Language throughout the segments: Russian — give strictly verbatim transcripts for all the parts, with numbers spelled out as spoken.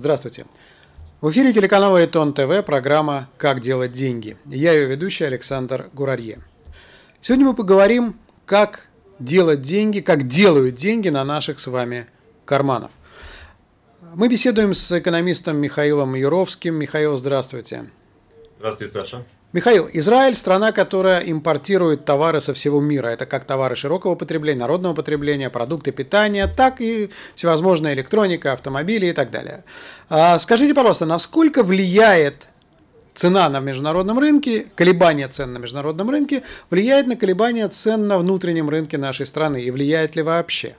Здравствуйте. В эфире телеканала Эйтон ТВ, программа «Как делать деньги». Я ее ведущий Александр Гурарье. Сегодня мы поговорим, как делать деньги, как делают деньги на наших с вами карманах. Мы беседуем с экономистом Михаилом Юровским. Михаил, здравствуйте. Здравствуйте, Саша. Михаил, Израиль – страна, которая импортирует товары со всего мира. Это как товары широкого потребления, народного потребления, продукты питания, так и всевозможная электроника, автомобили и так далее. Скажите, пожалуйста, насколько влияет цена на международном рынке, колебания цен на международном рынке, влияет на колебания цен на внутреннем рынке нашей страны и влияет ли вообще?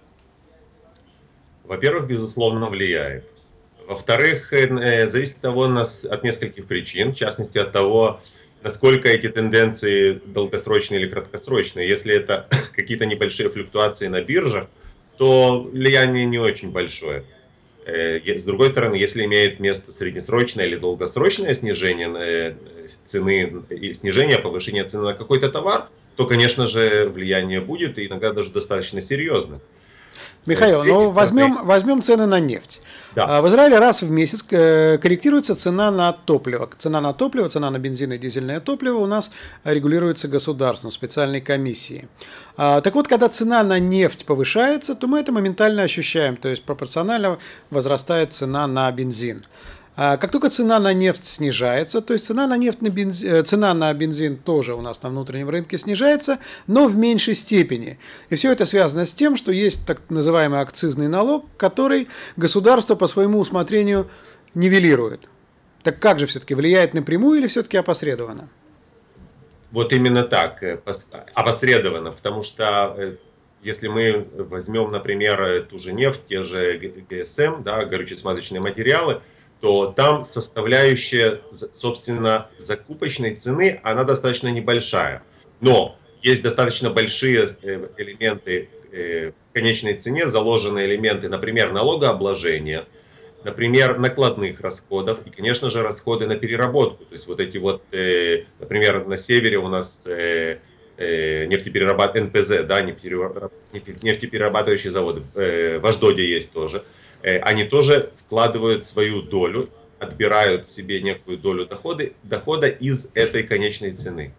Во-первых, безусловно, влияет. Во-вторых, зависит от того, от нескольких причин, в частности от того, насколько эти тенденции долгосрочные или краткосрочные. Если это какие-то небольшие флуктуации на бирже, то влияние не очень большое. С другой стороны, если имеет место среднесрочное или долгосрочное снижение цены, снижение, повышение цены на какой-то товар, то, конечно же, влияние будет, и иногда даже достаточно серьезно. Михаил, ну возьмем, возьмем цены на нефть. Да. В Израиле раз в месяц корректируется цена на топливо. Цена на топливо, цена на бензин и дизельное топливо у нас регулируется государством, специальной комиссией. Так вот, когда цена на нефть повышается, то мы это моментально ощущаем, то есть пропорционально возрастает цена на бензин. Как только цена на нефть снижается, то есть цена на, нефть на, бензин, цена на бензин тоже у нас на внутреннем рынке снижается, но в меньшей степени. И все это связано с тем, что есть так называемый акцизный налог, который государство по своему усмотрению нивелирует. Так как же все-таки, влияет напрямую или все-таки опосредованно? Вот именно так, опосредованно, потому что если мы возьмем, например, ту же нефть, те же ГСМ, да, горюче-смазочные материалы, то там составляющая, собственно, закупочной цены, она достаточно небольшая. Но есть достаточно большие элементы в конечной цене, заложенные элементы, например, налогообложения, например, накладных расходов и, конечно же, расходы на переработку. То есть вот эти вот, например, на севере у нас нефтеперерабатывающие, эн пэ зэ, да, нефтеперерабатывающие заводы, в Ашдоде есть тоже. Они тоже вкладывают свою долю, отбирают себе некую долю дохода, дохода из этой конечной цены.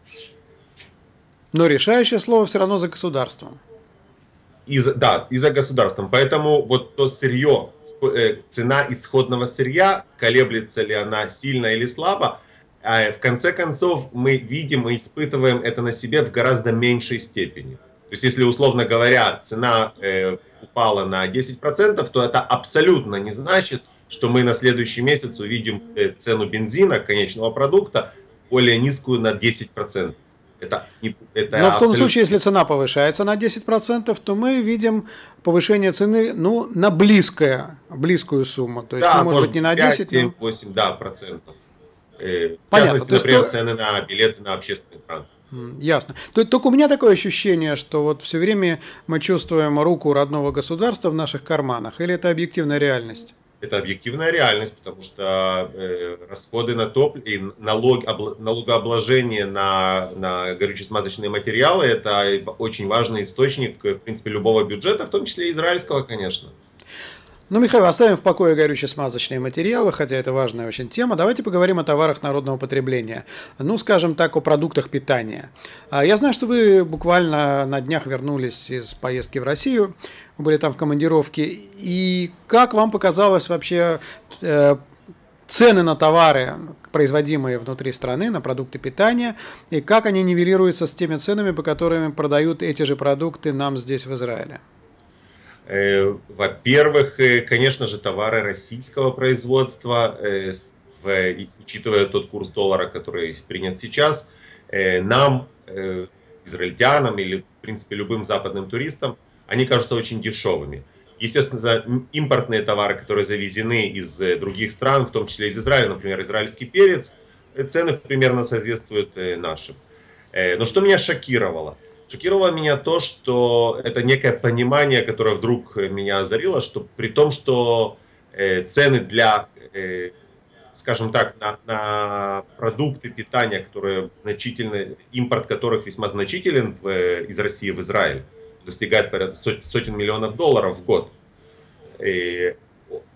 Но решающее слово все равно за государством. Из, да, и за государством. Поэтому вот то сырье, цена исходного сырья, колеблется ли она сильно или слабо, в конце концов мы видим, мы испытываем это на себе в гораздо меньшей степени. То есть если, условно говоря, цена упала на десять процентов, то это абсолютно не значит, что мы на следующий месяц увидим цену бензина, конечного продукта, более низкую на десять процентов. Это, это Но в том случае, если цена повышается на десять процентов, то мы видим повышение цены, ну, на близкое, близкую сумму. То есть, да, ну, может быть, не на десять, семь, восемь, да, процентов. В Понятно. частности, например, то... цены на билеты на общественный транспорт. Ясно. Только у меня такое ощущение, что вот все время мы чувствуем руку родного государства в наших карманах, или это объективная реальность? Это объективная реальность, потому что э, расходы на топливо и налог, обла, налогообложение на, на горюче-смазочные материалы – это очень важный источник, в принципе, любого бюджета, в том числе и израильского, конечно. Ну, Михаил, оставим в покое горюче-смазочные материалы, хотя это важная очень тема. Давайте поговорим о товарах народного потребления. Ну, скажем так, о продуктах питания. Я знаю, что вы буквально на днях вернулись из поездки в Россию, вы были там в командировке. И как вам показалось вообще э, цены на товары, производимые внутри страны, на продукты питания, и как они нивелируются с теми ценами, по которым продают эти же продукты нам здесь, в Израиле? Во-первых, конечно же, товары российского производства, учитывая тот курс доллара, который принят сейчас, нам, израильтянам или, в принципе, любым западным туристам, они кажутся очень дешевыми. Естественно, импортные товары, которые завезены из других стран, в том числе из Израиля, например, израильский перец, цены примерно соответствуют нашим. Но что меня шокировало? Шокировало меня то, что это некое понимание, которое вдруг меня озарило, что при том, что э, цены для, э, скажем так, на, на продукты питания, которые значительны, импорт которых весьма значителен в, э, из России в Израиль, достигает порядка сот, сотен миллионов долларов в год. И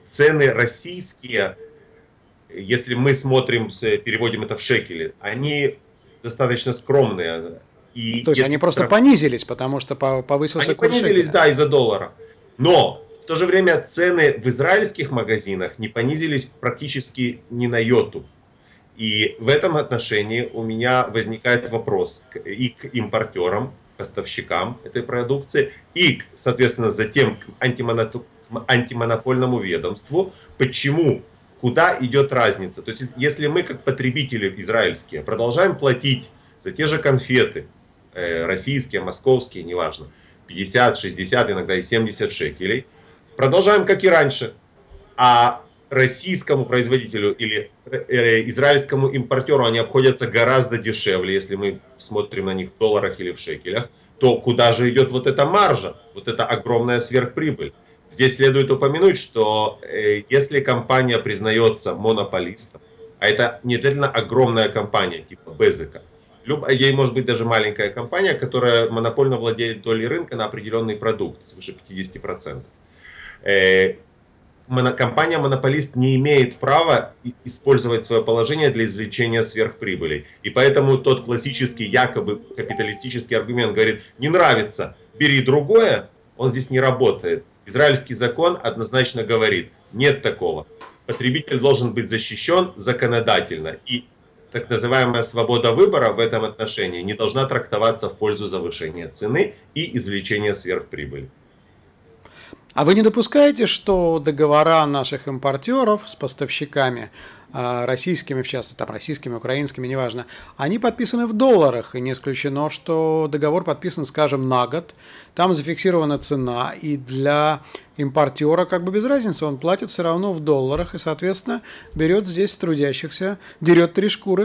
цены российские, если мы смотрим, переводим это в шекели, они достаточно скромные. И то есть они просто понизились, потому что повысился курс шекеля. Они понизились, да, из-за доллара. Но в то же время цены в израильских магазинах не понизились практически ни на йоту. И в этом отношении у меня возникает вопрос и к импортерам, поставщикам этой продукции, и, соответственно, затем к антимонопольному ведомству, почему, куда идет разница. То есть, если мы, как потребители израильские, продолжаем платить за те же конфеты, э, российские, московские, неважно, пятьдесят, шестьдесят, иногда и семьдесят шекелей, продолжаем, как и раньше, а российскому производителю или э, израильскому импортеру они обходятся гораздо дешевле, если мы смотрим на них в долларах или в шекелях, то куда же идет вот эта маржа, вот эта огромная сверхприбыль? Здесь следует упомянуть, что э, если компания признается монополистом, а это не обязательно огромная компания типа Безека, ей может быть даже маленькая компания, которая монопольно владеет долей рынка на определенный продукт, свыше пятидесяти процентов. Э, Компания-монополист не имеет права использовать свое положение для извлечения сверхприбыли. И поэтому тот классический якобы капиталистический аргумент говорит: не нравится, бери другое, он здесь не работает. Израильский закон однозначно говорит: нет такого. Потребитель должен быть защищен законодательно. И так называемая свобода выбора в этом отношении не должна трактоваться в пользу завышения цены и извлечения сверхприбыли. А вы не допускаете, что договора наших импортеров с поставщиками, российскими, в частности, там, российскими, украинскими, неважно, они подписаны в долларах, и не исключено, что договор подписан, скажем, на год, там зафиксирована цена, и для импортера как бы без разницы, он платит все равно в долларах, и, соответственно, берет здесь трудящихся, дерет три шкуры.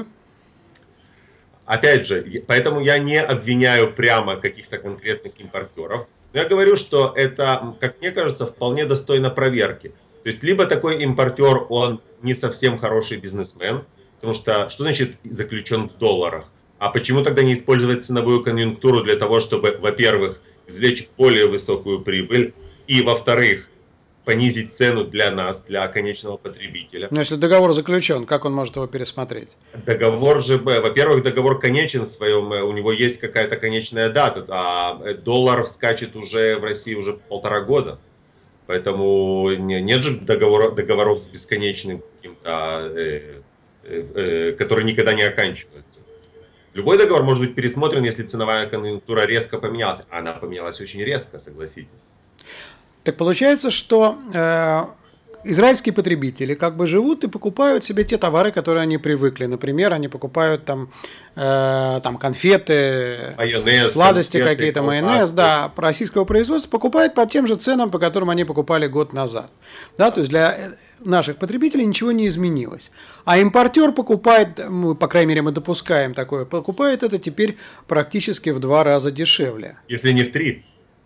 Опять же, поэтому я не обвиняю прямо каких-то конкретных импортеров. Я говорю, что это, как мне кажется, вполне достойно проверки. То есть, либо такой импортер, он не совсем хороший бизнесмен, потому что, что значит заключен в долларах? А почему тогда не использовать ценовую конъюнктуру для того, чтобы, во-первых, извлечь более высокую прибыль, и, во-вторых, понизить цену для нас, для конечного потребителя. Но если договор заключен, как он может его пересмотреть? Договор же, во-первых, договор конечен в своем, у него есть какая-то конечная дата, а доллар скачет уже в России уже полтора года. Поэтому нет же договора, договоров с бесконечным каким-то, э, э, который никогда не оканчивается. Любой договор может быть пересмотрен, если ценовая конъюнктура резко поменялась. Она поменялась очень резко, согласитесь. Так получается, что э, израильские потребители как бы живут и покупают себе те товары, которые они привыкли. Например, они покупают там, э, там конфеты, майонез, сладости какие-то, майонез, да, российского производства, покупают по тем же ценам, по которым они покупали год назад. Да, то есть для наших потребителей ничего не изменилось. А импортер покупает, мы, по крайней мере, мы допускаем такое, покупает это теперь практически в два раза дешевле. Если не в три.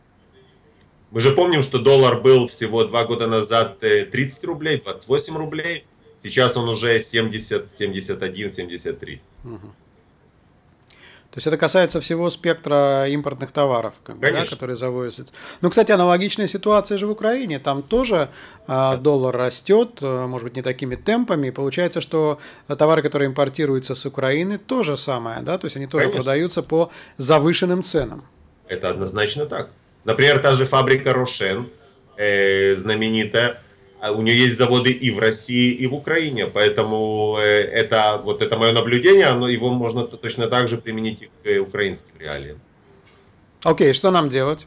Мы же помним, что доллар был всего два года назад тридцать рублей, двадцать восемь рублей. Сейчас он уже семьдесят, семьдесят один, семьдесят три. Угу. То есть это касается всего спектра импортных товаров, как бы, да, которые завозятся. Ну, кстати, аналогичная ситуация же в Украине. Там тоже э, доллар растет, может быть, не такими темпами. И получается, что товары, которые импортируются с Украины, то же самое, да? То есть они тоже Конечно. Продаются по завышенным ценам. Это однозначно так. Например, та же фабрика Рошен, э, знаменитая, у нее есть заводы и в России, и в Украине, поэтому э, это, вот это мое наблюдение, оно, его можно точно так же применить и к украинским реалиям. Окей, okay, что нам делать?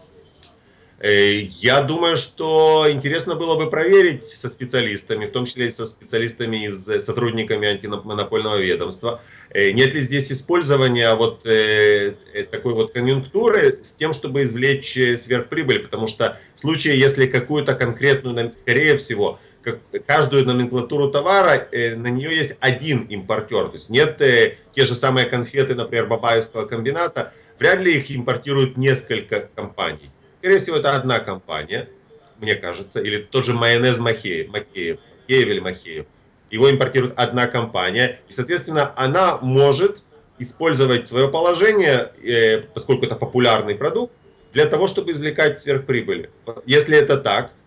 Э, я думаю, что интересно было бы проверить со специалистами, в том числе и со специалистами, из сотрудниками антимонопольного ведомства, нет ли здесь использования вот э, такой вот конъюнктуры с тем, чтобы извлечь сверхприбыль, потому что в случае, если какую-то конкретную, скорее всего, как, каждую номенклатуру товара, э, на нее есть один импортер, то есть нет э, те же самые конфеты, например, Бабаевского комбината, вряд ли их импортируют несколько компаний. Скорее всего, это одна компания, мне кажется, или тот же майонез Махеев, Махеев, Махеев или Махеев. Его импортирует одна компания, и, соответственно, она может использовать свое положение, поскольку это популярный продукт, для того, чтобы извлекать сверхприбыли. Если это так,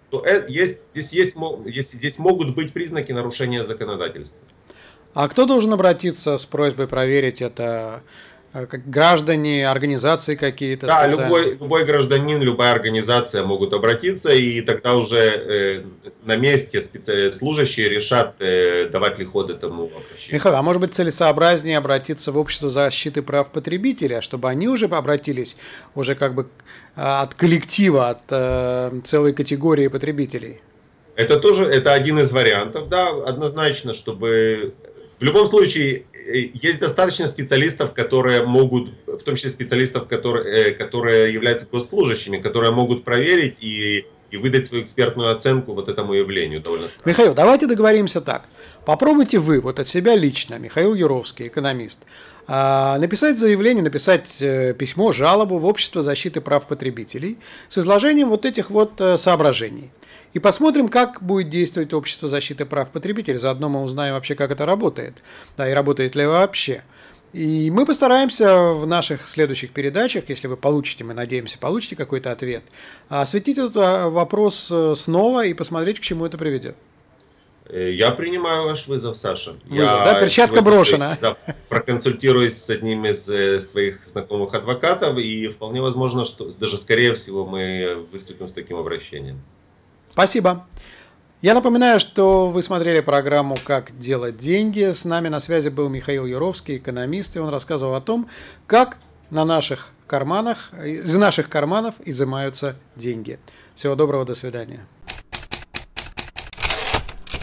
то есть, здесь, есть, здесь могут быть признаки нарушения законодательства. А кто должен обратиться с просьбой проверить это? Как граждане, организации какие-то? Да, любой, любой гражданин, любая организация могут обратиться, и тогда уже э, на месте специ... служащие решат, э, давать ли ход этому обращению. Михаил, а может быть целесообразнее обратиться в общество защиты прав потребителя, чтобы они уже обратились уже как бы от коллектива, от э, целой категории потребителей? Это тоже, это один из вариантов, да, однозначно, чтобы в любом случае есть достаточно специалистов, которые могут, в том числе специалистов, которые, которые являются госслужащими, которые могут проверить и, и выдать свою экспертную оценку вот этому явлению. Довольно странно. Михаил, давайте договоримся так. Попробуйте вы, вот от себя лично, Михаил Юровский, экономист, написать заявление, написать письмо, жалобу в Общество защиты прав потребителей с изложением вот этих вот соображений. И посмотрим, как будет действовать Общество защиты прав потребителей. Заодно мы узнаем вообще, как это работает. Да, и работает ли вообще. И мы постараемся в наших следующих передачах, если вы получите, мы надеемся, получите какой-то ответ, осветить этот вопрос снова и посмотреть, к чему это приведет. Я принимаю ваш вызов, Саша. Вызов, я да? Перчатка брошена. Да, проконсультируюсь с одним из своих знакомых адвокатов, и вполне возможно, что даже скорее всего мы выступим с таким обращением. Спасибо. Я напоминаю, что вы смотрели программу «Как делать деньги». С нами на связи был Михаил Юровский, экономист, и он рассказывал о том, как на наших карманах, из наших карманов изымаются деньги. Всего доброго, до свидания.